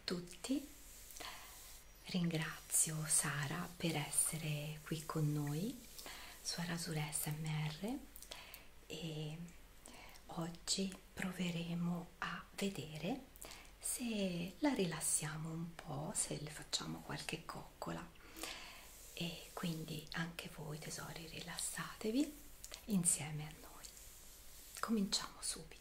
tutti, ringrazio Sara per essere qui con noi su Arasura SMR e oggi proveremo a vedere se la rilassiamo un po', se le facciamo qualche coccola e quindi anche voi tesori rilassatevi insieme a noi. Cominciamo subito.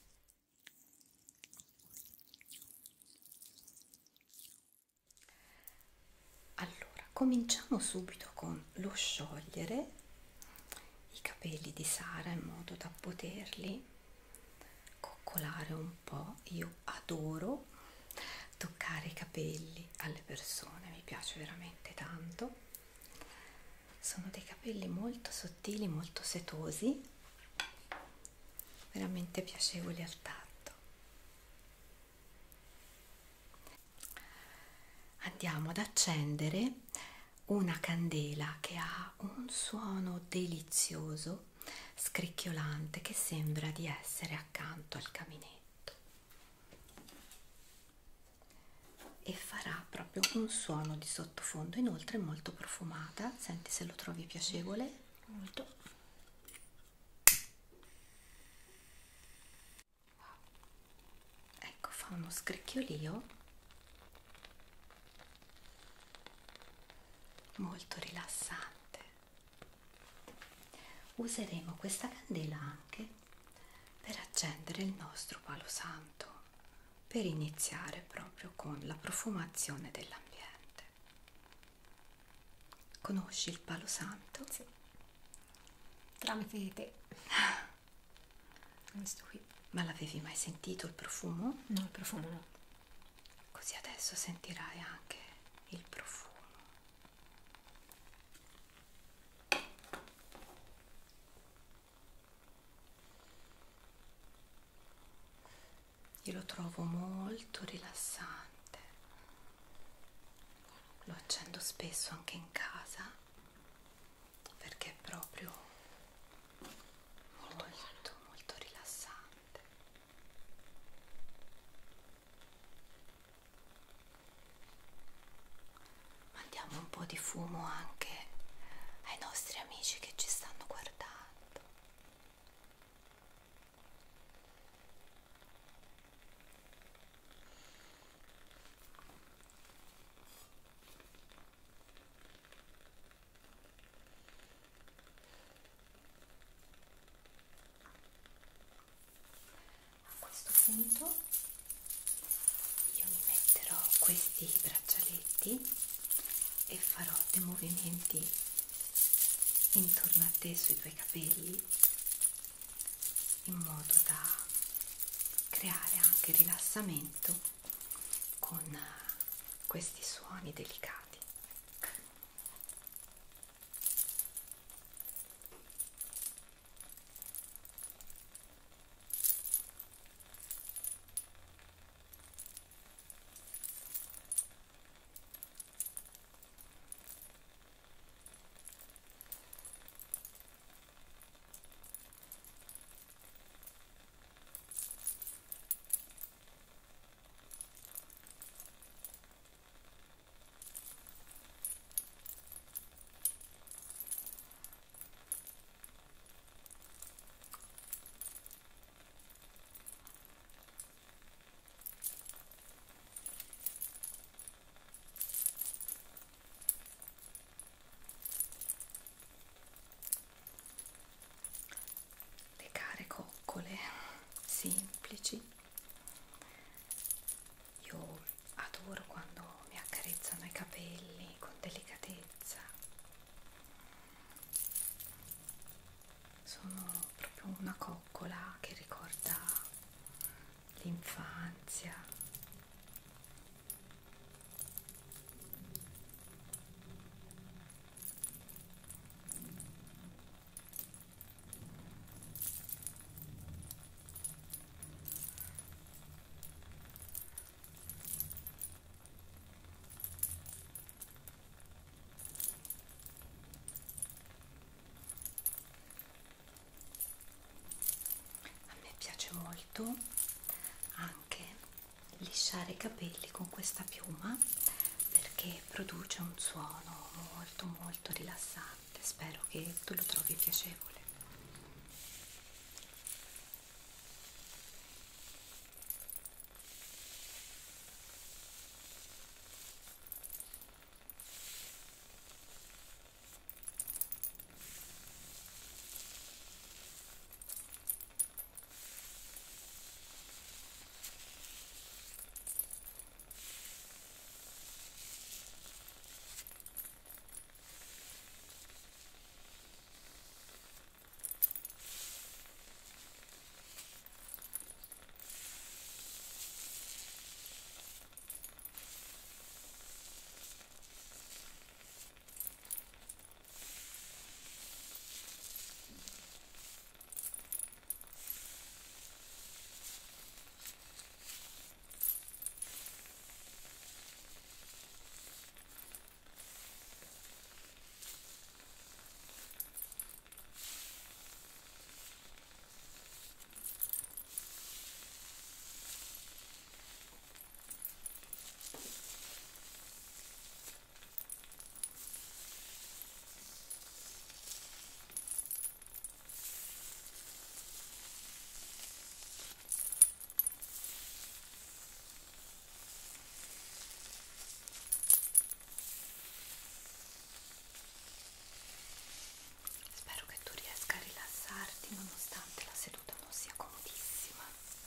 Allora, cominciamo subito con lo sciogliere i capelli di Sara in modo da poterli coccolare un po'. Io adoro toccare i capelli alle persone, mi piace veramente tanto. Sono dei capelli molto sottili, molto setosi, veramente piacevoli al tatto. Andiamo ad accendere una candela che ha un suono delizioso, scricchiolante, che sembra di essere accanto al caminetto e farà proprio un suono di sottofondo. Inoltre è molto profumata, senti se lo trovi piacevole. Molto. Ecco, fa uno scricchiolio molto rilassante. Useremo questa candela anche per accendere il nostro palo santo, per iniziare proprio con la profumazione dell'ambiente. Conosci il palo santo? Sì. Tramite te. Questo qui. Ma l'avevi mai sentito il profumo? No, il profumo no. Così adesso sentirai anche il profumo. Io lo trovo molto rilassante, lo accendo spesso anche in casa perché è proprio molto rilassante. Mandiamo un po' di fumo anche ai nostri amici che ci stanno guardando. A questo punto io mi metterò questi braccialetti e farò dei movimenti intorno a te sui tuoi capelli in modo da creare anche rilassamento con questi suoni delicati. Coccole semplici. Io adoro quando mi accarezzano i capelli con delicatezza. Sono proprio una coccola che ricorda l'infanzia. A me piace molto anche lisciare i capelli con questa piuma perché produce un suono molto molto rilassante. Spero che tu lo trovi piacevole. Spero che tu riesca a rilassarti nonostante la seduta non sia comodissima.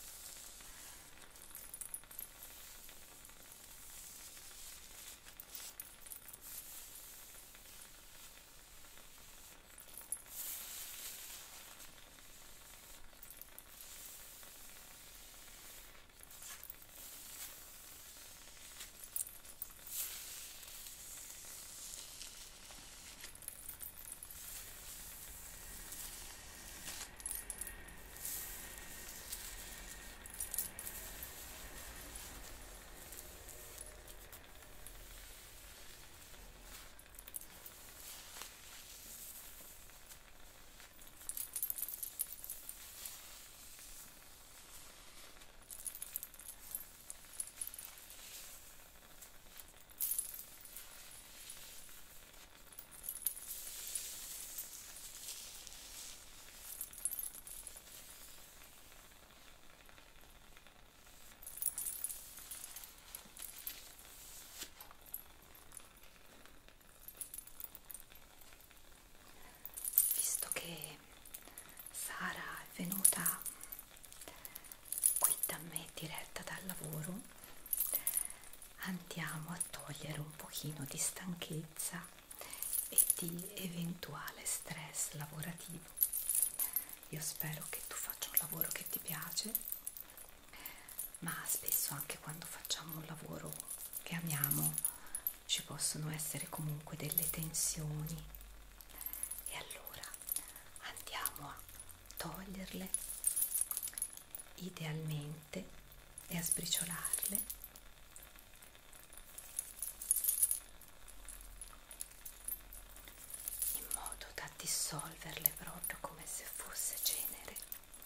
Visto che Sara è venuta qui da me diretta dal lavoro, andiamo a togliere un pochino di stanchezza e di eventuale stress lavorativo. Io spero che tu faccia un lavoro che ti piace, ma spesso anche quando facciamo un lavoro che amiamo ci possono essere comunque delle tensioni, e allora andiamo a toglierle idealmente e a sbriciolarle in modo da dissolverle proprio come se fosse cenere.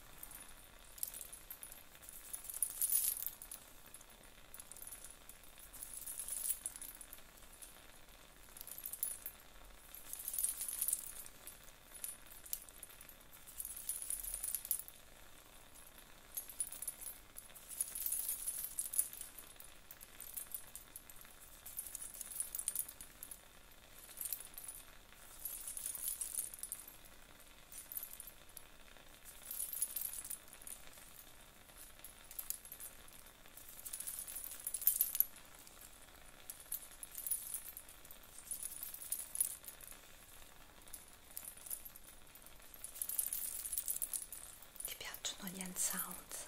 Ti piacciono gli hand sounds?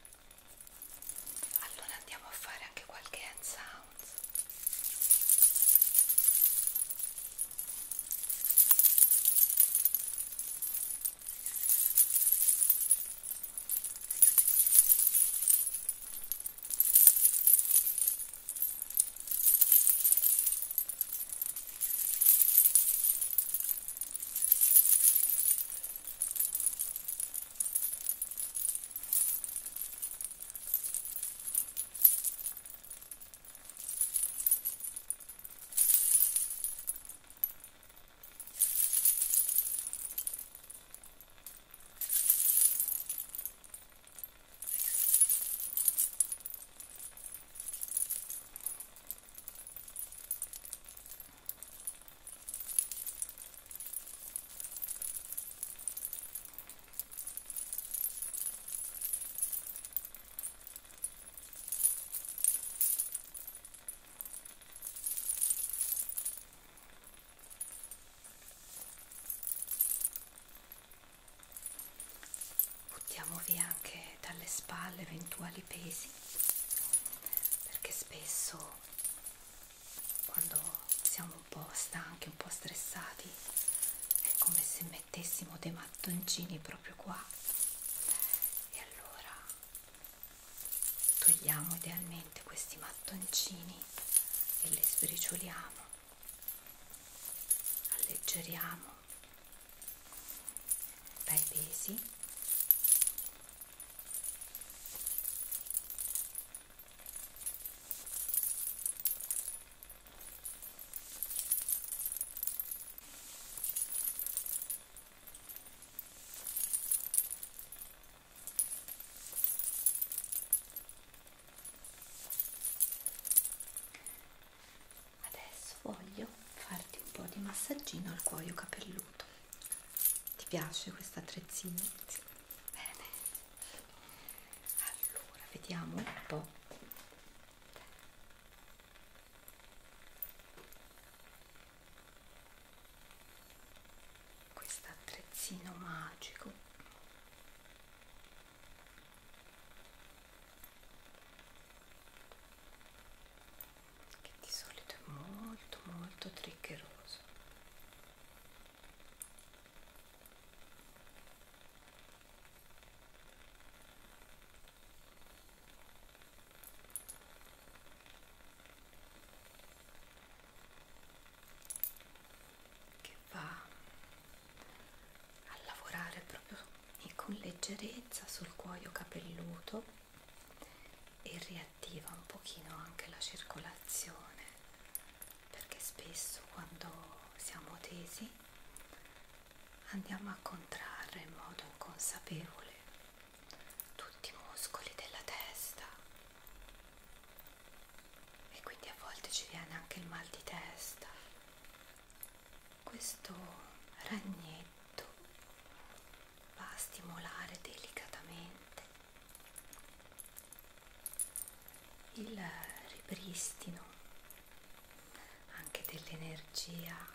Allora andiamo a fare anche qualche hand sounds. via anche dalle spalle eventuali pesi, perché spesso quando siamo un po' stanchi, un po' stressati, è come se mettessimo dei mattoncini proprio qua, e allora togliamo idealmente questi mattoncini e li sbricioliamo, alleggeriamo dai pesi. Adesso voglio farti un po' di massaggino al cuoio capelluto. Ti piace questo attrezzino? Sì. Bene. Allora, vediamo un po'. Questo attrezzino magico. Che di solito è molto molto triggeroso. Che va a lavorare proprio con leggerezza sul cuoio capelluto e riattiva un pochino anche la circolazione, perché spesso quando siamo tesi andiamo a contrarre in modo inconsapevole tutti i muscoli della testa e quindi a volte ci viene anche il mal di testa. Questo ragnetto va a stimolare delicatamente il ripristino anche dell'energia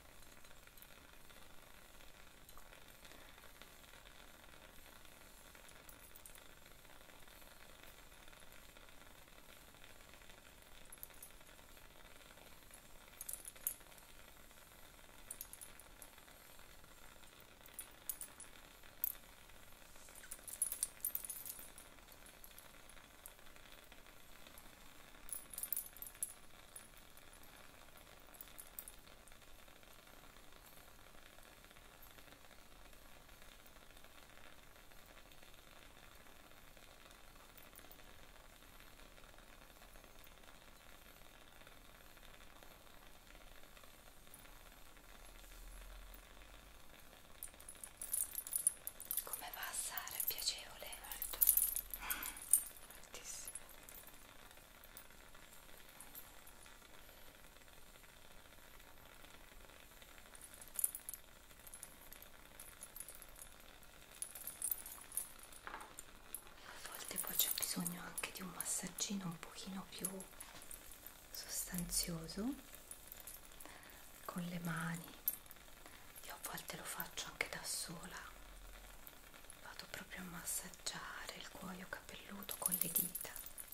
come va a Sara, è piacevole, molto, moltissimo. A volte poi c'è bisogno anche di un massaggino un pochino più sostanzioso con le mani. Io a volte lo faccio anche da sola, vado proprio a massaggiare il cuoio capelluto con le dita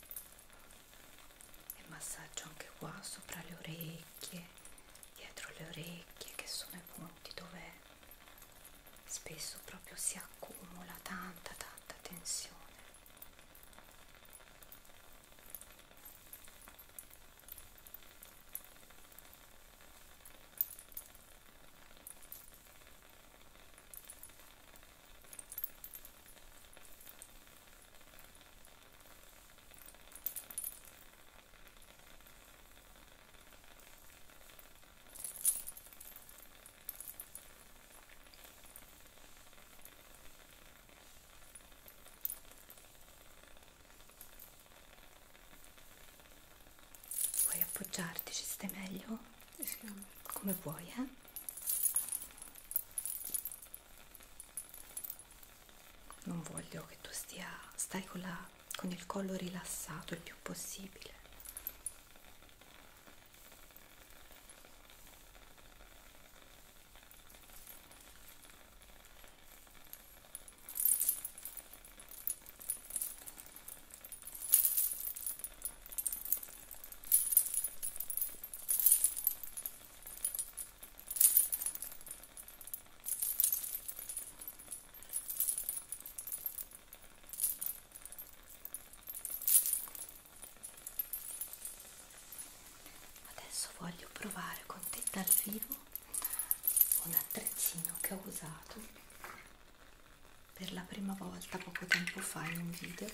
e massaggio anche qua sopra le orecchie, dietro le orecchie, che sono i punti dove spesso proprio si accumula tanta tensione. Vuoi appoggiarti, ci stai meglio? Sì. Come vuoi, eh? Non voglio che tu stai con il collo rilassato il più possibile. dal vivo un attrezzino che ho usato per la prima volta poco tempo fa in un video.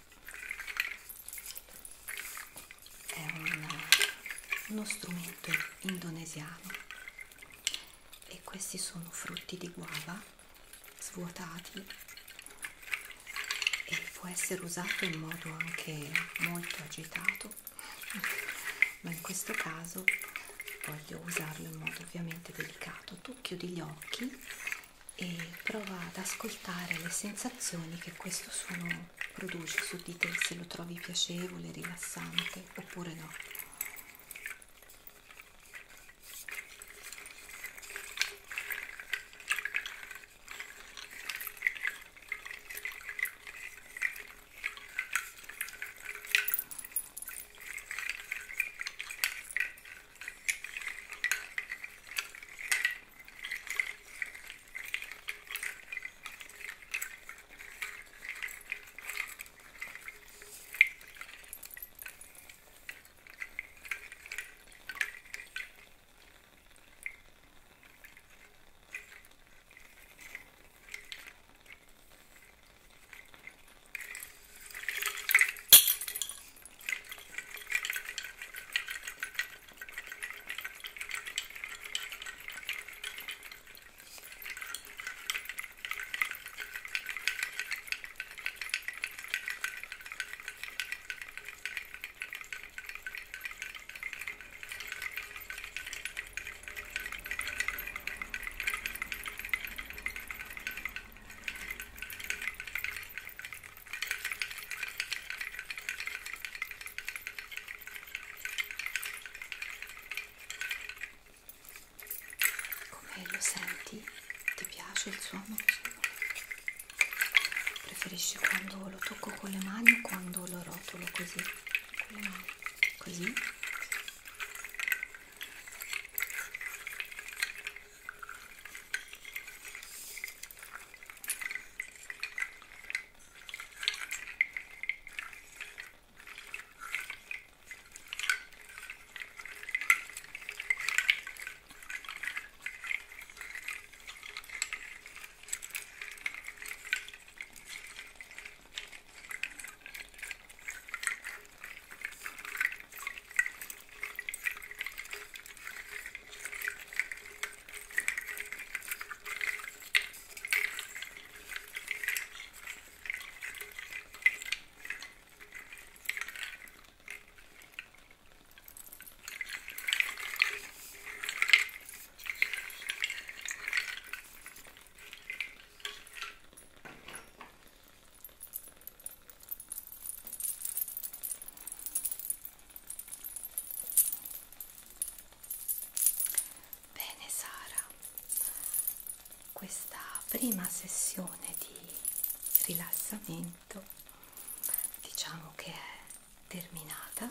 È uno strumento indonesiano e questi sono frutti di guava svuotati e può essere usato in modo anche molto agitato, ma in questo caso voglio usarlo in modo ovviamente delicato. Tu chiudi gli occhi e prova ad ascoltare le sensazioni che questo suono produce su di te, se lo trovi piacevole, rilassante oppure no. Lo senti? Ti piace il suono? Preferisci quando lo tocco con le mani o quando lo rotolo così? Con le mani. Così? Questa prima sessione di rilassamento diciamo che è terminata,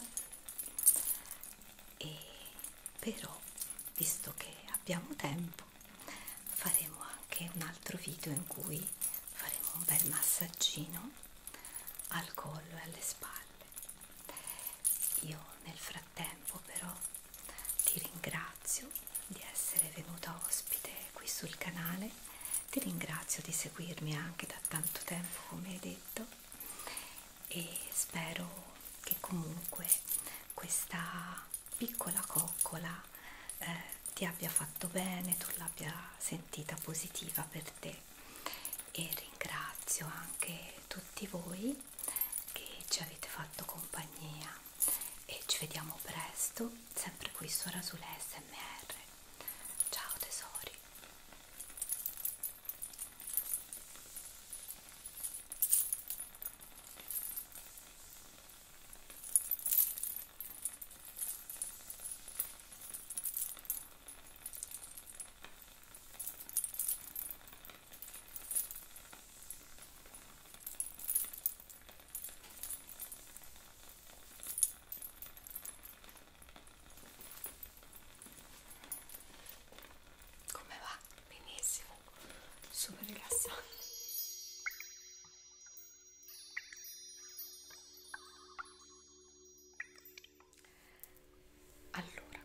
e però visto che abbiamo tempo faremo anche un altro video in cui faremo un bel massaggino al collo e alle spalle. Io nel frattempo però ti ringrazio di essere venuta ospite qui sul canale, ti ringrazio di seguirmi anche da tanto tempo come hai detto, e spero che comunque questa piccola coccola ti abbia fatto bene, tu l'abbia sentita positiva per te, e ringrazio anche tutti voi che ci avete fatto compagnia e ci vediamo presto sempre qui su Rasule SMR. Ciao tesori.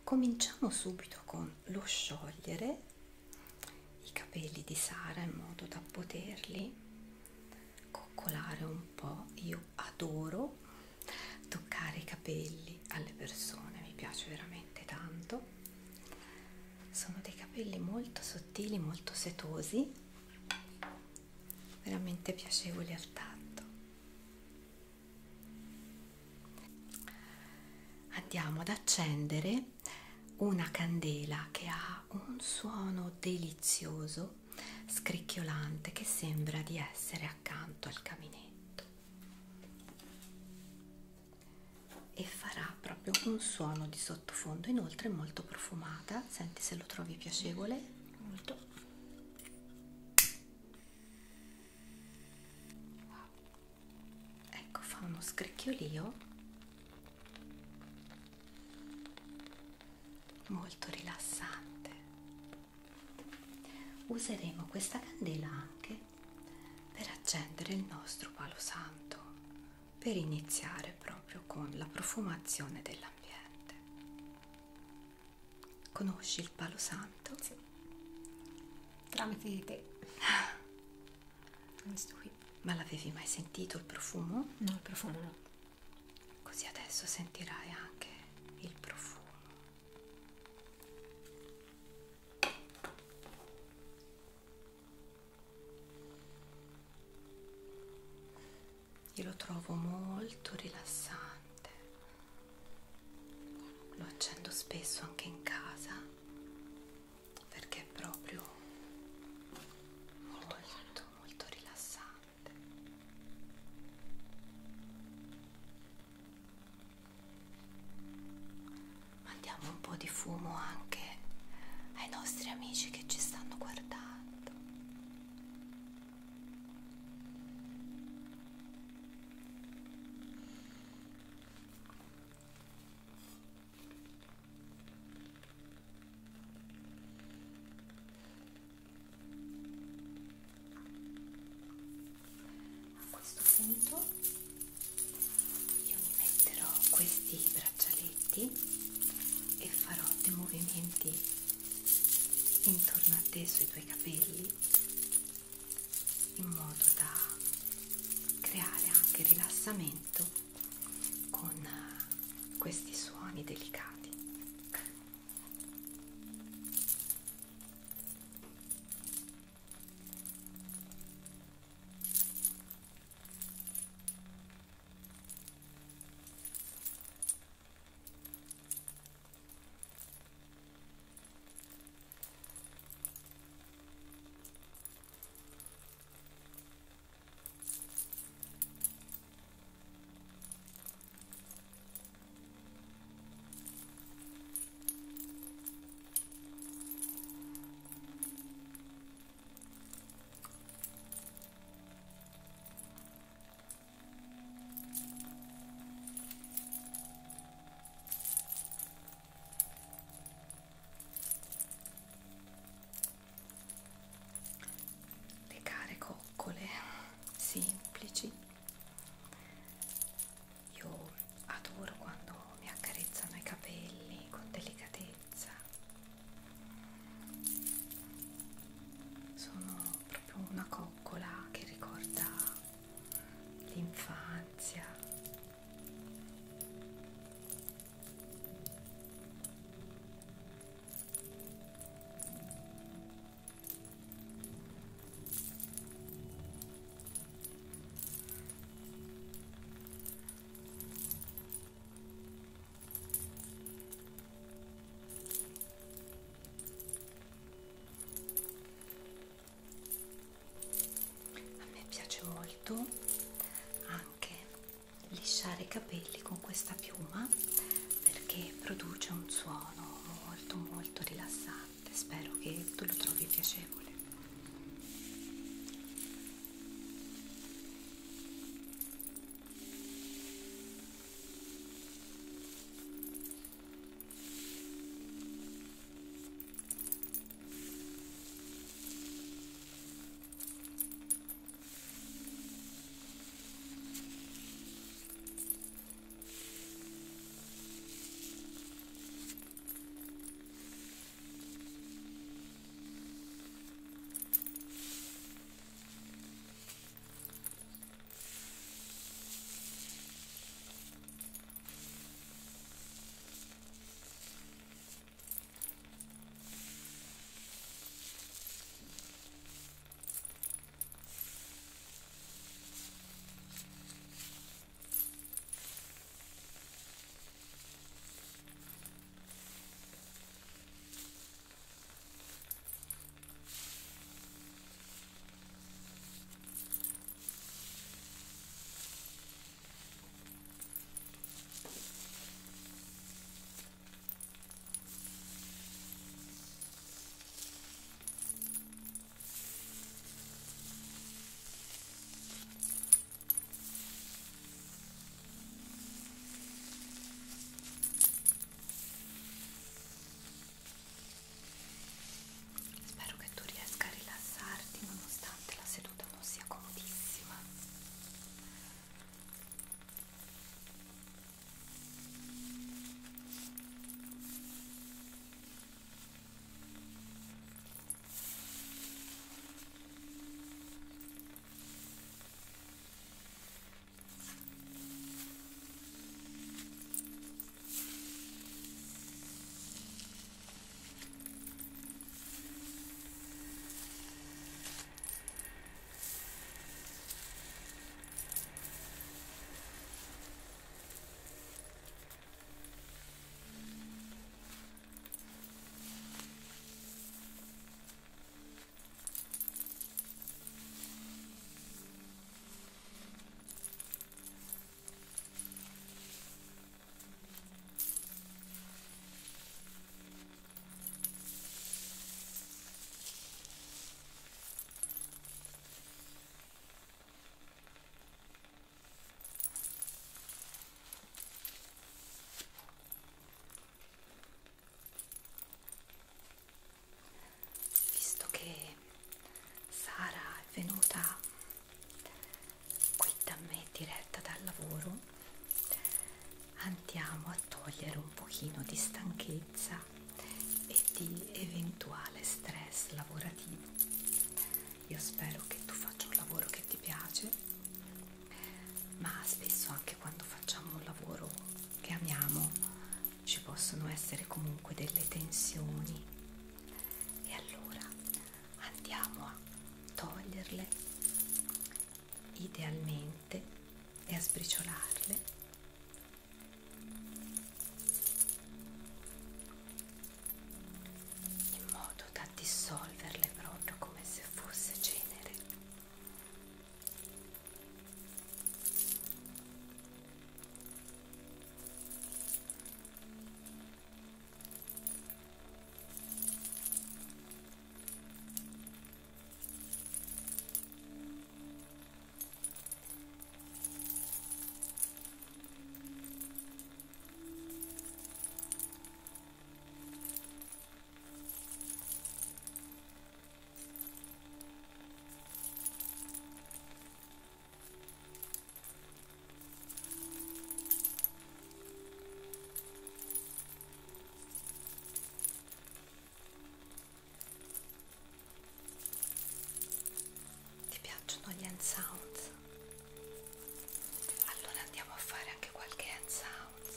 Cominciamo subito con lo sciogliere i capelli di Sara in modo da poterli coccolare un po'. Io adoro toccare i capelli alle persone, mi piace veramente tanto. Sono dei capelli molto sottili, molto setosi, veramente piacevoli al tatto. Andiamo ad accendere una candela che ha un suono delizioso, scricchiolante, che sembra di essere accanto al caminetto e farà proprio un suono di sottofondo. Inoltre è molto profumata, senti se lo trovi piacevole. Molto. Ecco, fa uno scricchiolio molto rilassante. Useremo questa candela anche per accendere il nostro palo santo, per iniziare proprio con la profumazione dell'ambiente. Conosci il palo santo? Sì. Tramite di te. Questo qui. Ma l'avevi mai sentito il profumo? No, il profumo no. Così adesso sentirai anche il profumo. Io lo trovo molto rilassante, lo accendo spesso anche in casa perché è proprio molto rilassante. Mandiamo un po' di fumo anche ai nostri amici che ci stanno guardando. A questo punto io mi metterò questi braccialetti e farò dei movimenti intorno a te sui tuoi capelli in modo da creare anche rilassamento con questi suoni delicati. Le care coccole semplici. Io adoro quando mi accarezzano i capelli con delicatezza. Sono proprio una coccola che ricorda l'infanzia. A me piace molto anche lisciare i capelli con questa piuma perché produce un suono molto rilassante. Spero che tu lo trovi piacevole. andiamo a togliere un pochino di stanchezza e di eventuale stress lavorativo. Io spero che tu faccia un lavoro che ti piace, ma spesso anche quando facciamo un lavoro che amiamo ci possono essere comunque delle tensioni, e allora andiamo a toglierle idealmente e a sbriciolarle in modo da dissolverle proprio come se fosse cenere. Ti piacciono gli hand sounds? Allora andiamo a fare anche qualche hand sounds.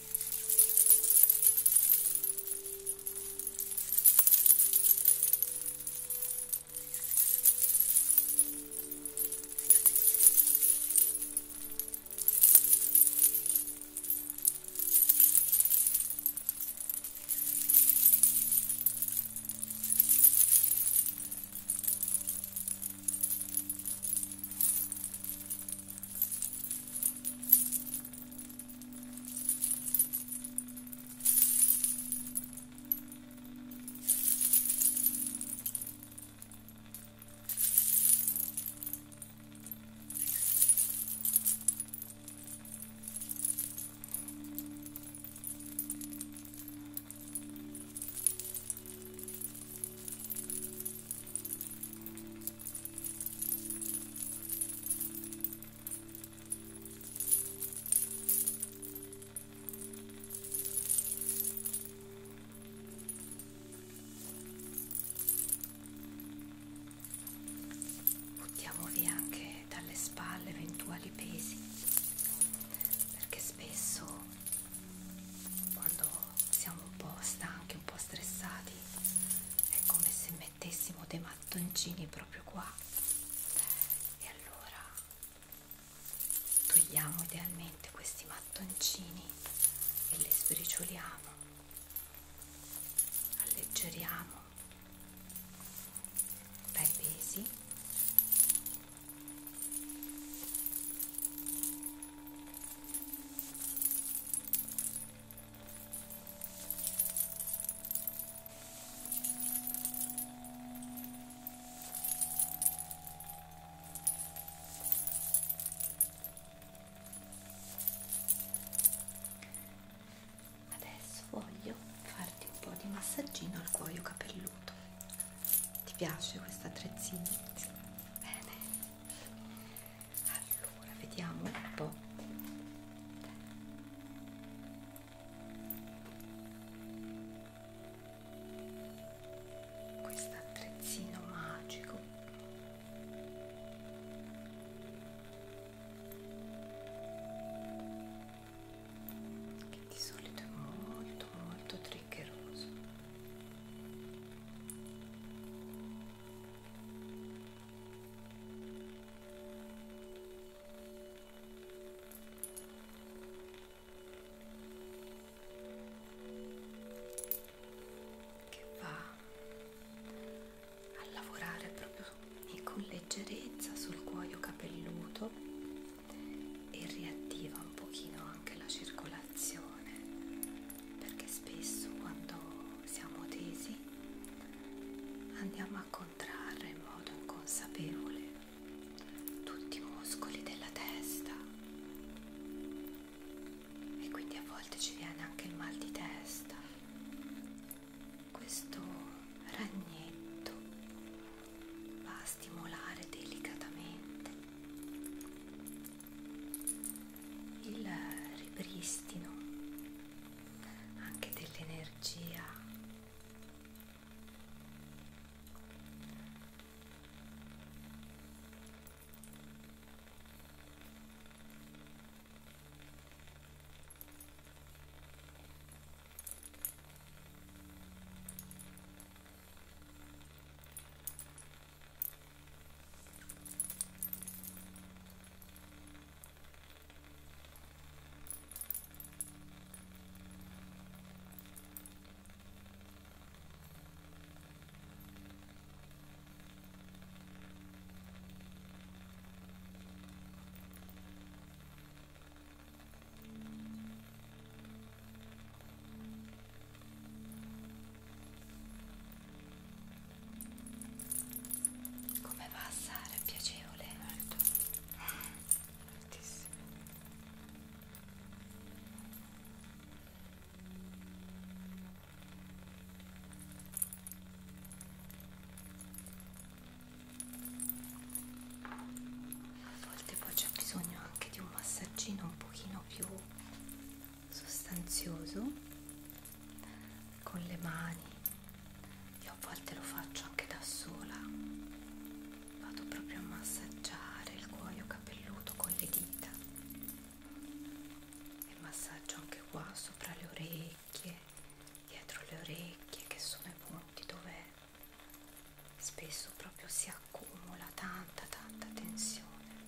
Buttiamo via anche dalle spalle eventuali pesi, perché spesso quando siamo un po' stanchi, un po' stressati, è come se mettessimo dei mattoncini proprio qua. E allora togliamo idealmente questi mattoncini e li sbricioliamo, alleggeriamo dai pesi. Adesso voglio farti un po' di massaggino al cuoio capelluto. Ti piace questo attrezzino? Sì. Bene. Allora, vediamo un po'. Questo attrezzino magico. Che di solito è molto molto triggeroso. Che va a lavorare proprio con leggerezza sul cuoio capelluto e riattiva un pochino anche la circolazione, perché spesso quando siamo tesi andiamo a contrarre in modo inconsapevole tutti i muscoli della testa e quindi a volte ci viene anche il mal di testa. Questo ragnetto va a stimolare delicatamente il ripristino anche dell'energia. Come va, Sara? È piacevole? Moltissimo. A volte poi c'è bisogno anche di un massaggino un pochino più sostanzioso con le mani. Io a volte lo faccio anche da sola, vado proprio a massaggiare il cuoio capelluto con le dita e massaggio anche qua sopra le orecchie, dietro le orecchie, che sono i punti dove spesso proprio si accumula tanta tensione.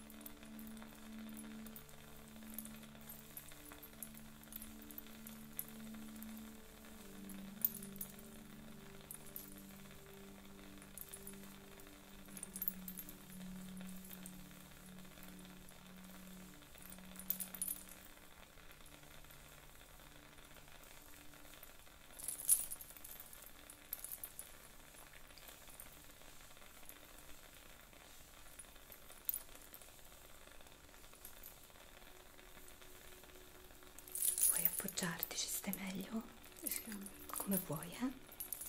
Vuoi appoggiarti? Ci stai meglio? Come vuoi, eh?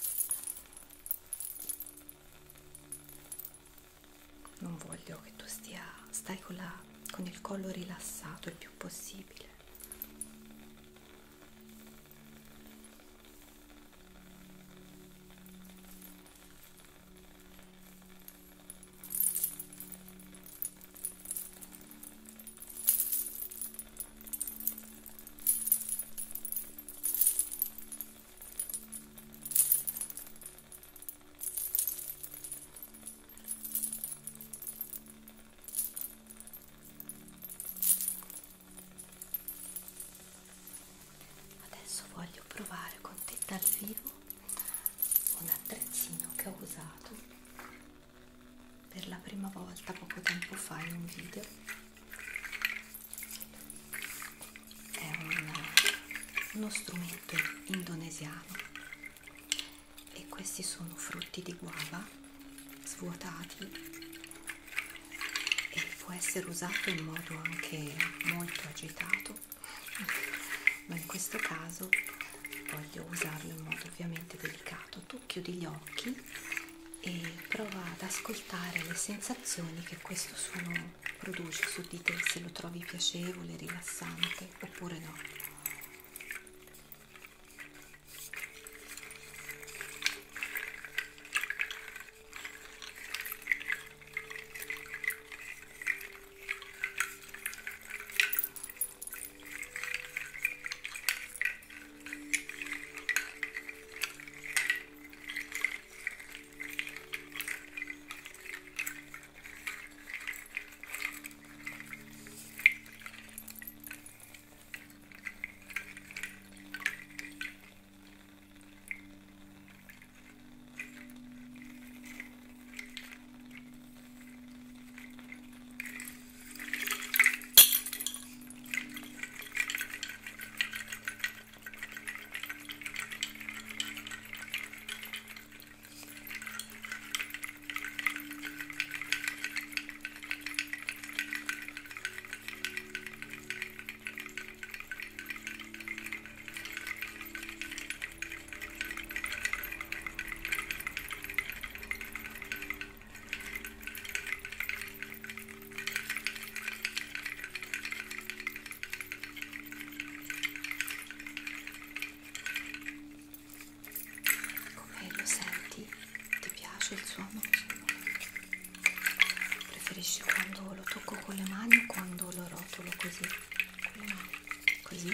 Non voglio che tu stai con il collo rilassato il più possibile. Adesso voglio provare con te dal vivo un attrezzino che ho usato per la prima volta poco tempo fa in un video. È uno strumento indonesiano e questi sono frutti di guava svuotati e può essere usato in modo anche molto agitato, ma in questo caso voglio usarlo in modo ovviamente delicato. Tu chiudi gli occhi e prova ad ascoltare le sensazioni che questo suono produce su di te, se lo trovi piacevole, rilassante oppure no. così.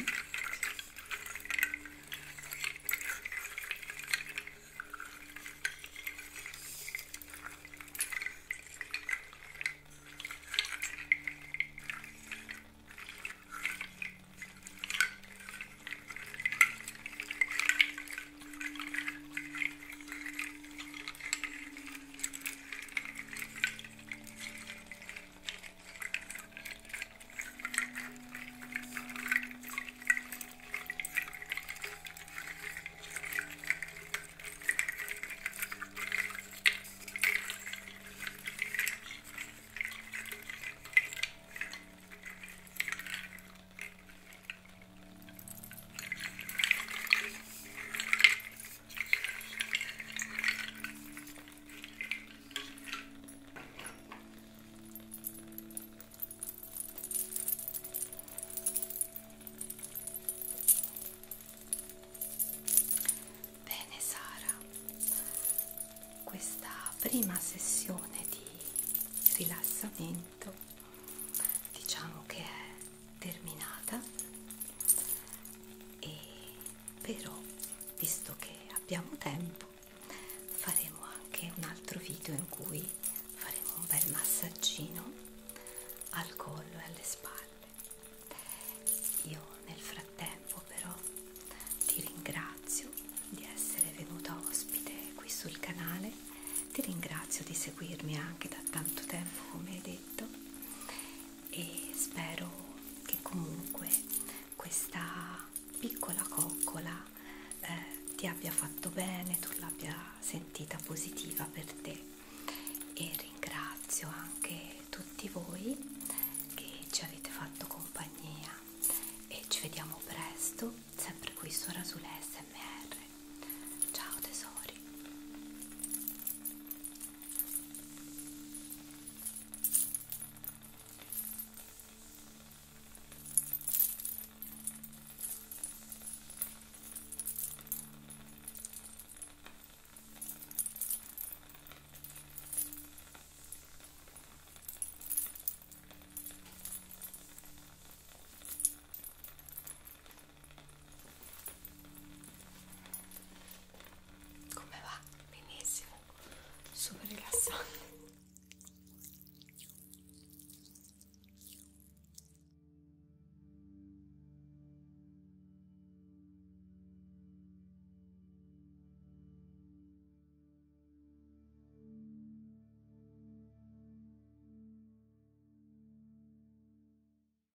Bene Sara, questa prima sessione di rilassamento diciamo che è terminata, e però visto che abbiamo tempo faremo anche un altro video in cui faremo un bel massaggino al collo e alle spalle. Io nel frattempo però ti ringrazio di essere venuta ospite qui sul canale, ti ringrazio di seguirmi anche da tanto tempo come hai detto, e spero che comunque questa piccola coccola ti abbia fatto bene, tu l'abbia sentita positiva per te, e ringrazio anche tutti voi che ci avete fatto compagnia, e ci vediamo presto sempre qui su Rasulessa